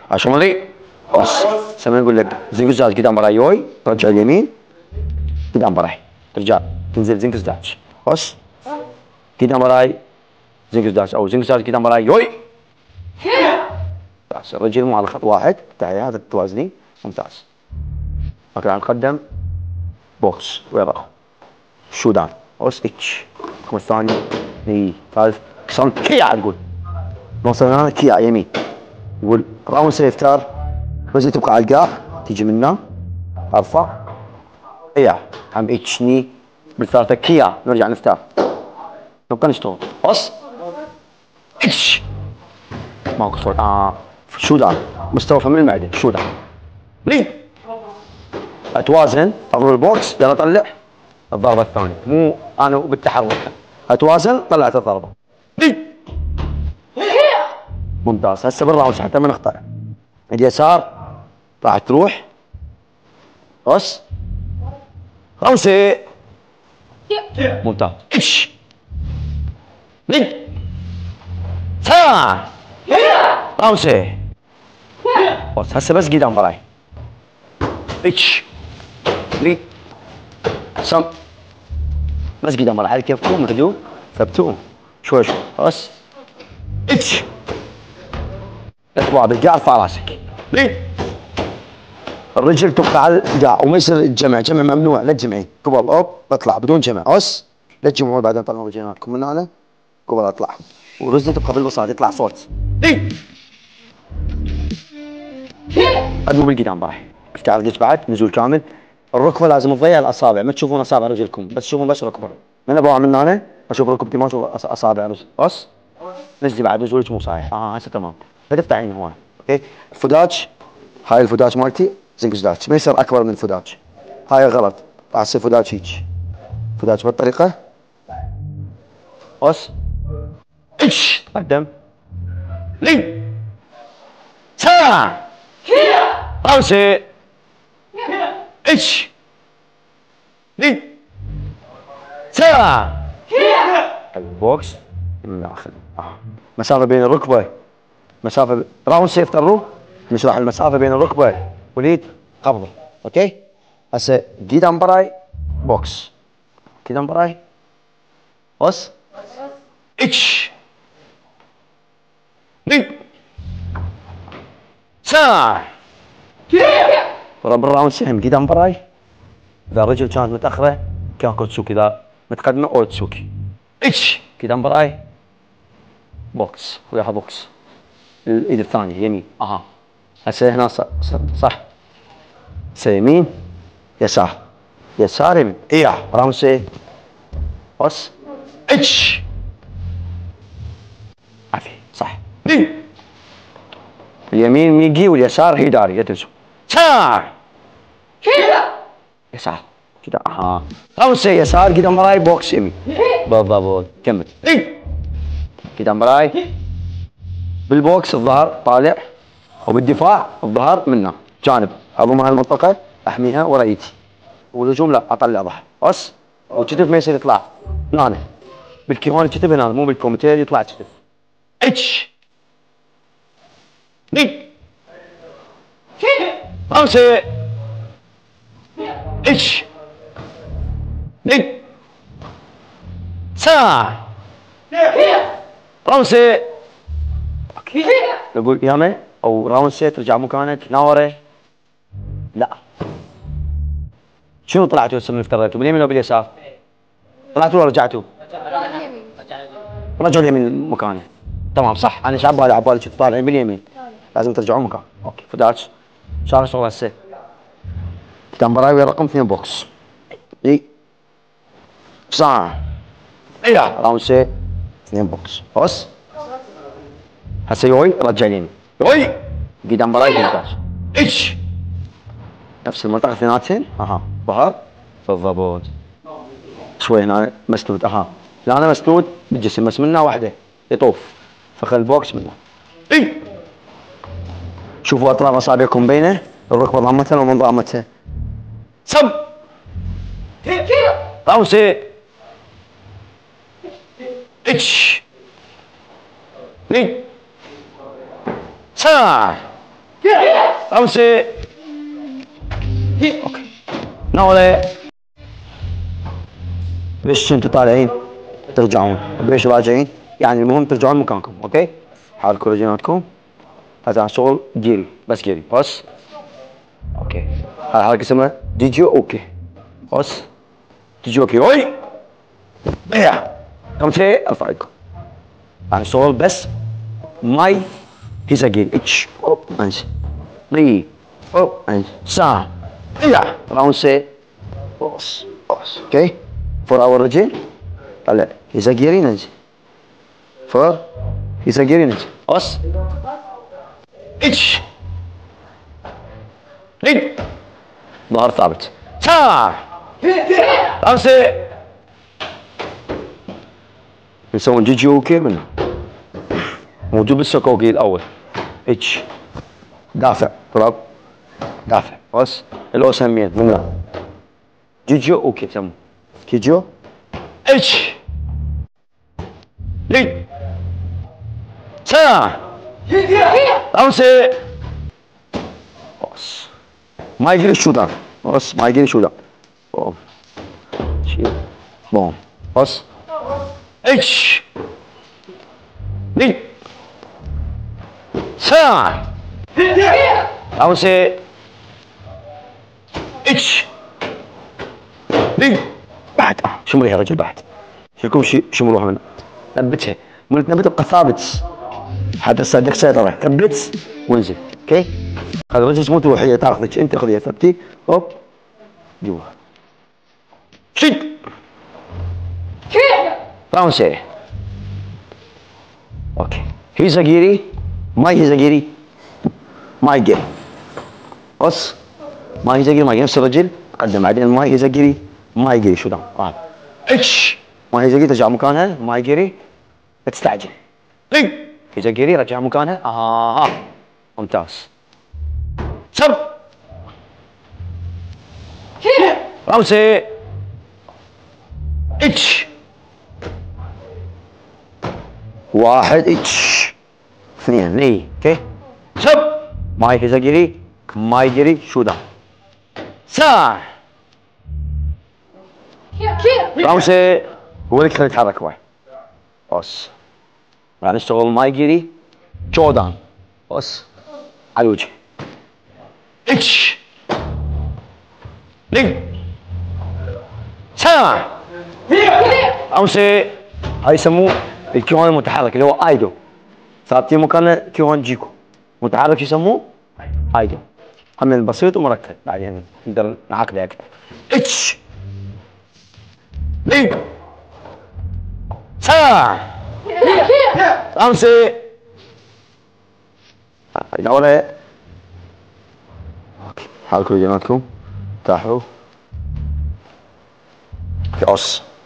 عشان بس سمي يقول لك زنقزاج قدام براي يوي ترجع اليمين قدام براي ترجع تنزل زنقزاج بس قدام براي زنقزاج او زنقزاج قدام براي يوي بس الرجل مو على خط واحد تعالي هذا توازني ممتاز. اوكي نقدم بوكس ويلا شودان بس اتش الثاني اي ثالث كسان كيا تقول نوصل هنا كيا يمين يقول راون سيفتر وزي تبقى على القاع تيجي منه ارفع اياه عم اتشني بالثالثه كيا نرجع نفتح نبقى نشتغل بس اتش ماكو صوت شودان مستوفى من المعده شودان لين اتوازن اضرب البوكس يلا طلع الضربه الثانيه مو انا بالتحرك اتوازن طلعت الضربه لين ممتاز. هسه بالراوند حتى ما نخطا اليسار راح تروح بس خمسه ممتاز اتش لين ساعة خمسة بس هسه بس قدام براي اتش لين سم بس قدام براي على كيفكم هدوء ثبتوا شوي شوي بس اتش اتبع بالقاع ارفع راسك لين الرجل تبقى على القاع وما يصير الجمع جمع ممنوع لا تجمعين قبل اوب اطلع بدون جمع بس لا تجمعون بعدين طلعوا رجلينكم من هنا قبل اطلع ورجلي تبقى بالوسط يطلع صوت لين ادموا بالقدام براي افتح رجلك بعد نزول كامل الركبه لازم تضيع الاصابع ما تشوفون اصابع رجلكم بس تشوفون بس ركبه من ابغى من هنا اشوف ركبتي ما اشوف اصابع رجل بس نزلي بعد نزولك مو صحيح هسه تمام فتفتح عيني هون اوكي الفداج هاي الفداج مالتي زنقزداج ما يصير اكبر من الفداج هاي غلط راح يصير فداج هيك فداج بهالطريقه بس اتش قدم لين سبعة خمسة اتش لين سبعة البوكس من داخل مسافة بين الركبة مسافة راوند سيفتر رو نشرح المسافة بين الركبة واليد قبضة اوكي هسه قدام براي بوكس قدام براي بس اتش لين ساعة ضرب الراوند سهم قدام براي اذا الرجل كانت متاخره كان كوتسوكي اذا متقدمه اوتسوكي اتش قدام براي بوكس وياها بوكس الايد الثانيه يمين هسه هنا صح هسه يمين يسار يسار يمين راوند سي بس اتش عافيه صح اليمين ميجي واليسار هيداري لا تنسوا ساعة كذا يسار كذا خمسة يسار قدام براي بوكس يمين بالضبط كمل قدام براي بالبوكس الظهر طالع وبالدفاع الظهر منه جانب اضم هالمنطقة احميها ورا والهجوم لا اطلع ظهر بس والكتف ما يصير يطلع هنا بالكيهون الكتف هنا مو بالكومتير يطلع كتف اتش لين خمسة اتش لين ساعة خمسة نقول ياما او راوند سيت ترجع مكانك ناوره لا شنو طلعتوا هسه من افترضتوا باليمين ولا باليسار؟ طلعتوا ولا رجعتوا؟ رجعوا اليمين مكانه تمام صح انا ايش عبالي طالعين باليمين لازم ترجعون مكان اوكي فداش شارع شغل هسه قدام براي ويا رقم 2 بوكس ساعة راوند سي 2 بوكس بس هسه يوي رجع اليمين يوي قدام براي فداش اتش نفس المنطقة اثنيناتهن ظهر بالضبط شوي هنا مسدود هنا مسدود بالجسم بس منها واحدة يطوف فخذ البوكس منه شوفوا اطراف اصابعكم بينه الركبة ضامتها ومن ضامتها سم خمسة اتش لين ساعة خمسة. اوكي نولة. بيش انتوا طالعين ترجعون، بيش راجعين، يعني المهم ترجعون مكانكم. اوكي حالكم رجيناتكم. هذا شغل جيري، بس جيري بس. اوكي هاي حركة اسمها ديجيو اوكي بس. ديجيو اوكي اوي بيع. خمسة ارفع ايدكم. يعني شغل بس ماي هيزا جيري اتش اوب انزل ري اوب انزل سا بيع راوند سي بوس بوس. اوكي فور اور رجل طلع هيزا جيري ننزل فور هيزا جيري ننزل بس اتش ري ظهر ثابت سا خمسة. نسوي جيجي اوكي منه موجود بالسكوكي الاول. اتش دافع تراب دافع بس الاو سمين من جيجيو اوكي سموه جيجيو اتش لي سا خمسة بس ما يجري شوطان بس ما يجري شوطان بوم شيل بوم بس اتش لي سا خمسة اتش لي بعد شمري يا رجل بعد شكون شمروها منه ثبتها من تثبت ابقى ثابت حتى تصدق سيطرة ثبت وانزل. اوكي هذا الرجل مو تروح هي تاخذك انت خذيها ثبتي هوب جوا شد باونسي. اوكي هيزا جيري ماي هيزا جيري ماي جيري بص ماي هيزا جيري ماي نفس الرجل قدم بعدين ماي هيزا جيري ماي جيري شو دام اتش ماي هيزا جيري ترجع مكانها ماي جيري لا تستعجل هيزا جيري رجع مكانها ممتاز سب خمسة اتش واحد اتش اثنين ني اوكي سب ماي هيزا جيري ماي جيري شو دام سا خمسة هو اللي كان يتحرك واحد بس راح نشتغل ماي جيري جودان بس على الوجه اتش لي سا خمسة هاي يسموه الكيوان المتحرك اللي هو ايدو ثابتين مكانه كيوان جيكو متحرك يسموه ايدو هم بسيط ومركب بعدين نقدر نعقده اكثر اتش لي سا خمسة الأولى. اوكي حالكم جناتكم ارتاحوا في قص